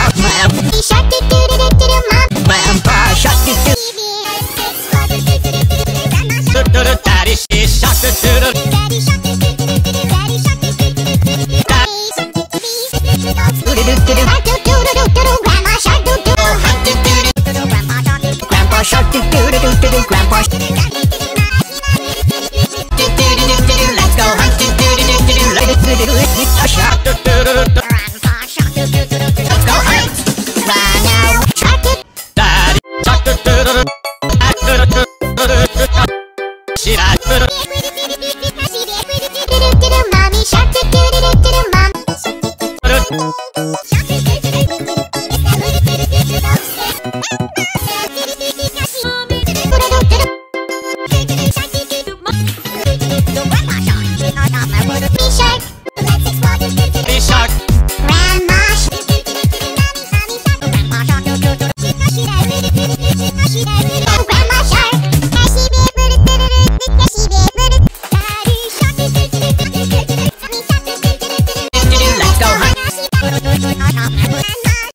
Grandpa shark do do. Daddy shark do do do. Grandma shark do do. Grandpa shark do do do do do. Grandpa shark do do do. Let's go hunt do do do do do. Shark do do do do. Grandpa shark do do do do. Let's go hunt. Right now, shark do. Daddy shark do do do do. Mommy shark do do do do do. Mom. Grandma shark.